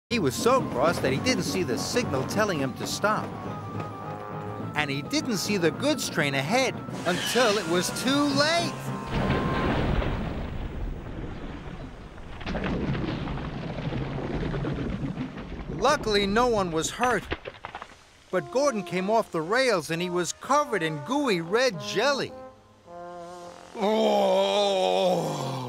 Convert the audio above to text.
He was so cross that he didn't see the signal telling him to stop. And he didn't see the goods train ahead until it was too late. Luckily, no one was hurt. But Gordon came off the rails and he was covered in gooey red jelly. Oh!